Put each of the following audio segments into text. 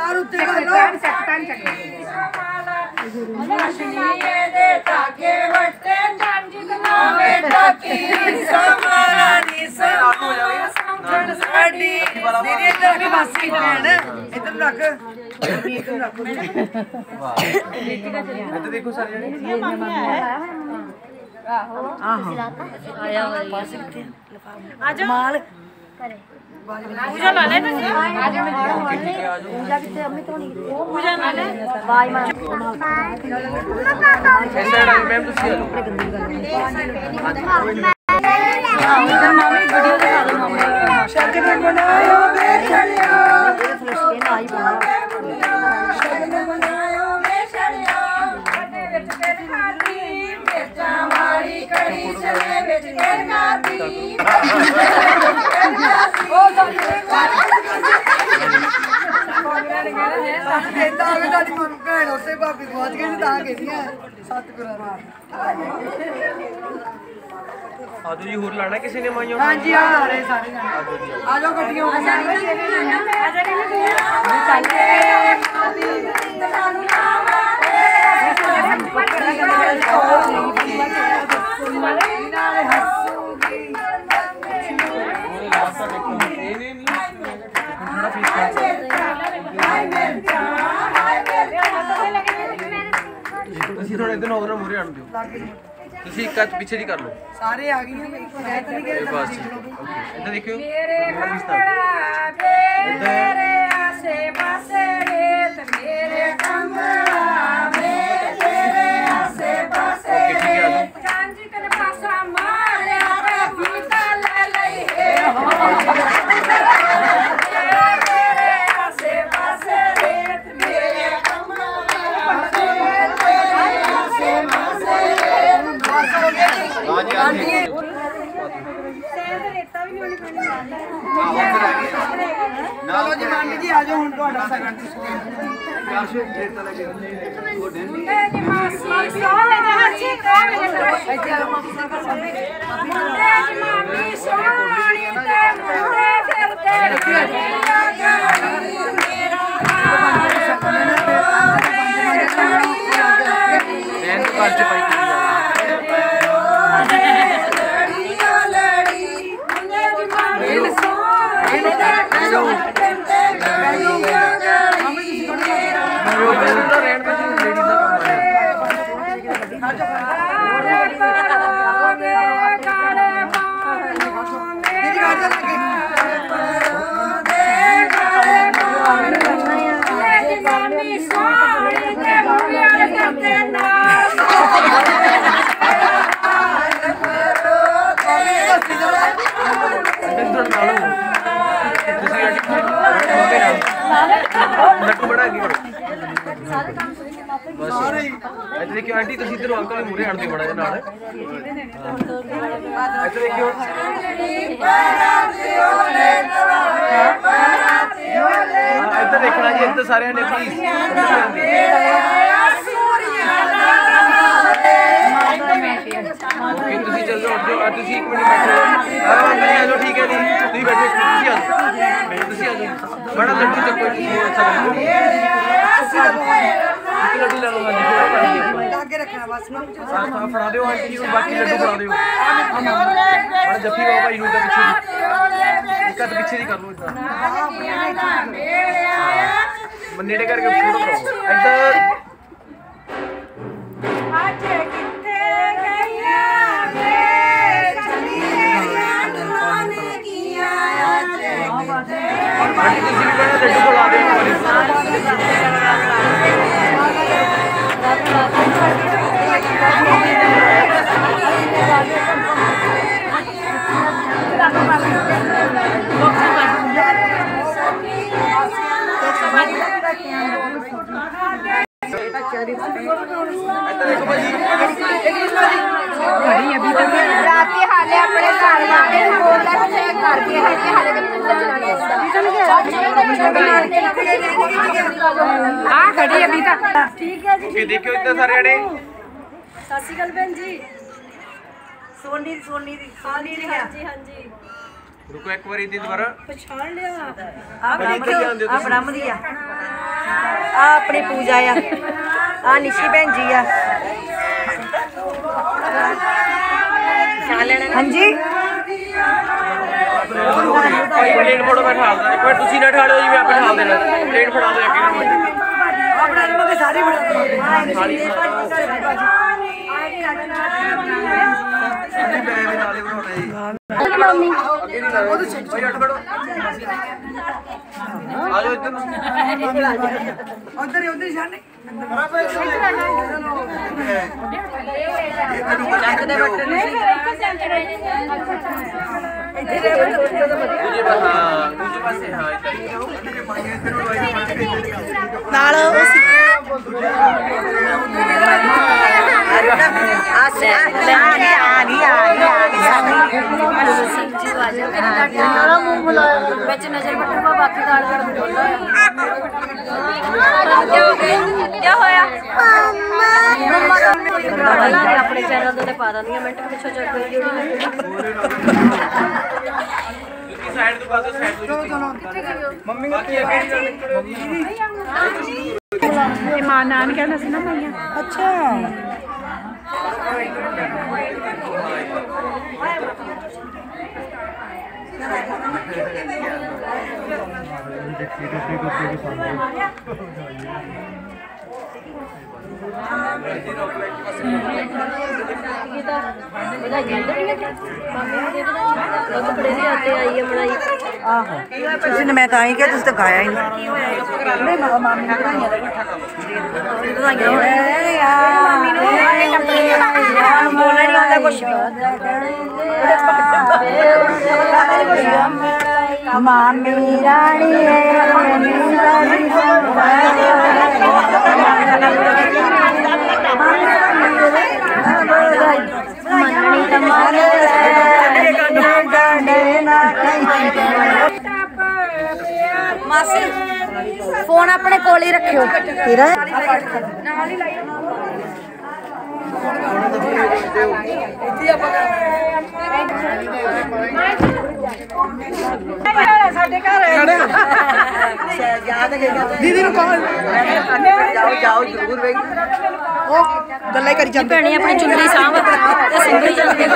तार उत्ते कर लो टन चक दे ताके वटे जानजित ना बेटा की समारानी समझण साडी तेरे इधर के वासी भैन इधर रख इधर रख वाह इधर देखो सारे जने ये मामी है आहो आया पास किथे आजा माल करे पूजा ला ले तुझे आजा पूजा किथे अम्मी तो नहीं पूजा ला ले बाय मां ऐसा डाल मैम तुसी उधर मामी वीडियो दिखा दो मामी शगन बनायो बेछड़िया फ्लश के आई बना शगन बनायो बेछड़िया बने विच के खाती बेचा मारी कड़ी चले विच के खाती ओ आजो जी होर लाना किसी ने माइयों हां जी आ रहे सारे आजो गड्डियों थोड़ा इधर होगा ना मुरे आन दियो तुसी एक काच पीछे दी कर लो सारे आ गए हैं बस इधर देखियो मेरे आसे पासे रेत मेरे कमरा में तेरे आसे पासे कांजी कने पासा मारे पे भूता ले लई है मेरे आसे पासे रेत मेरे कमरा चलो जी मामी जी आजो हुन ਤੁਹਾਡਾ ਸਗਨ ਕਾਸ਼ੇ ਰੇਤਾ ਲੱਗੇ ਉਹ ਡੈਂਦੀ ਜੀ ਮਾਸੀ ਸੋਹਣੇ ਦੇ ਹੱਥੀ ਕਾਵੇ ਇੱਥੇ ਆ ਮਾਮੀ ਸੋਹਣੀ ਤੇ ਮੁੰਡੇ ਫਿਰਦੇ ਦੇਨ ਕਾਲਜ ਪਾਈ देखियो आंटी तुसी इधर अंकल मुरे हट दे बड़ा जा नाल इधर देखियो इधर देखना जी इधर सारे ने प्लीज ओके तुसी चल जाओ उठ जाओ तुसी 1 मिनट बैठो नहीं आ जाओ ठीक है जी तुसी बैठो तुसी आ जाओ बड़ा लड्डू चक्को अच्छा लड्डू ले लो आगे रखना बस हां फड़ा दो आंटी जी बाकी लड्डू फड़ा दो और जफ्फी बाबा जी का पीछे एक हाथ पीछे दी कर लो इधर नेड़े करके फोटो करो इधर आज किथे गईया वे चली गईया नवाने किया आज किथे आंटी जी भी बड़ा लड्डू खिला दो देखियो इतने सारे जने सत श्री अकाल भैन जी सोनी सोनी दी सोनी दी हां जी हां जी रुको एक बार इधर दोबारा पहचान लिया आप ब्रह्म दी आ ਆ ਆਪਣੀ ਪੂਜਾ ਆ ਨਿਸ਼ੀ ਭੈਣ ਜੀ ਆ ਹਾਂਜੀ प्लेट फोटो मैं ठाल देना पर तुसी ना ठालो जी मैं आपे ठाल देना प्लेट फड़ा दो एक ਆਪਣਾ ਨੂੰ ਸਾਰੀ ਬਣਾ आजो इधर ਉਧਰ ਹੀ ਛਾਣੇ ਚੱਕਦੇ ਬੱਟੇ ਨੇ दूजे पासे हां ਨਾਲ ਵਿੱਚ ਨਜ਼ਰ ਬੱਟੂਗਾ ਬਾਕੀ ਦਾਲ ਕਰ ਬੋਲਦਾ ਕੀ ਹੋਇਆ ਆਪਣੇ ਚੈਨਲ ਤੇ ਪਾ ਦਾਂਦੀਆਂ ਮਿੰਟ ਪਿੱਛੋਂ ਚੱਕ ਕੇ ਜਿਹੜੀ साइड तो बात साइड मम्मी बाकी ਤੇ ਮਾਂ ਨਾਨ ਕਹਿੰਦਾ ਸੀ ਨਾ ਭਈਆ ਅੱਛਾ ਆਹੋ ਤੁਸੀਂ ਨੇ ਮੈਂ ਤਾਂ ਹੀ ਕਿਹਾ ਤੁਸੀਂ ਤਾਂ ਗਾਇਆ ਹੀ ਨਹੀਂ ਨਹੀਂ ਮਾਮੀ ਨੇ ਬੋਲਣਾ ਨਹੀਂ ਆਉਂਦਾ ਕੁਛ ਮਾਮੀ ਰਾਣੀ ਮਾਸੀ ਫੋਨ ਆਪਣੇ ਕੋਲ ਹੀ ਰੱਖਿਓ ਤੇਰਾ ਸਾਡੇ ਘਰ ਯਾਦ ਹੈ ਦੀਦੀ ਨੂੰ ਕਹੋ ਜਾਓ ਜ਼ਰੂਰ ਬਈ ਉਹ ਗੱਲਾਂ ਹੀ ਕਰੀ ਜਾਂਦੇ ਭੈਣੀ ਆਪਣੀ ਚੁੰਨੀ ਸਾਂਭ ਤੇ ਸਿੰਗਰੀ ਜਾਂਦੇ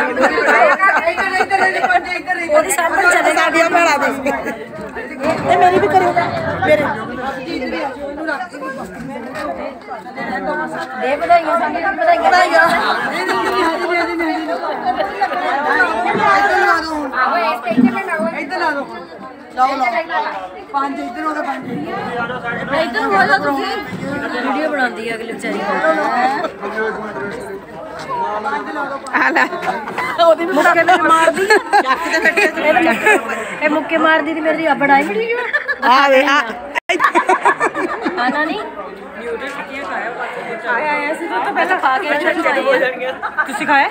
ਉਹਦੀ ਸਾਂਭਣ ਚਲੇ ਸਾਡੀਆਂ ਭੈਣਾਂ ਦੇ ਇਹ ਮੇਰੀ ਵੀ ਕਰਿਓ ਮੇਰੇ ਦੇ ਵਧਾਈਆਂ ਸਾਨੂੰ ਵਧਾਈਆਂ ਇੱਧਰ ਲਾ ਦੋ ਲਾਓ ਪੰਜ ਇੱਧਰ ਹੋ ਗਏ ਪੰਜ ਇੱਧਰ ਹੋ ਜਾ ਤੁਸੀਂ ਵੀਡੀਓ ਬਣਾਉਂਦੀ ਹੈ ਅਗਲੀ ਵਿਚਾਰੀ ਮੁੱਕੇ ਤੇ ਮਾਰਦੀ ਇਹ ਮੁੱਕੇ ਮਾਰਦੀ ਤੇ ਮੇਰੀ ਬੜਾਈ ਬੜੀ ਆ ਵੇ ਆ ਖਾਣਾ ਨਹੀਂ ਆਇਆ ਸੀ ਤਾਂ ਪਹਿਲਾਂ ਖਾ ਕੇ ਤੁਸੀਂ ਖਾਇਆ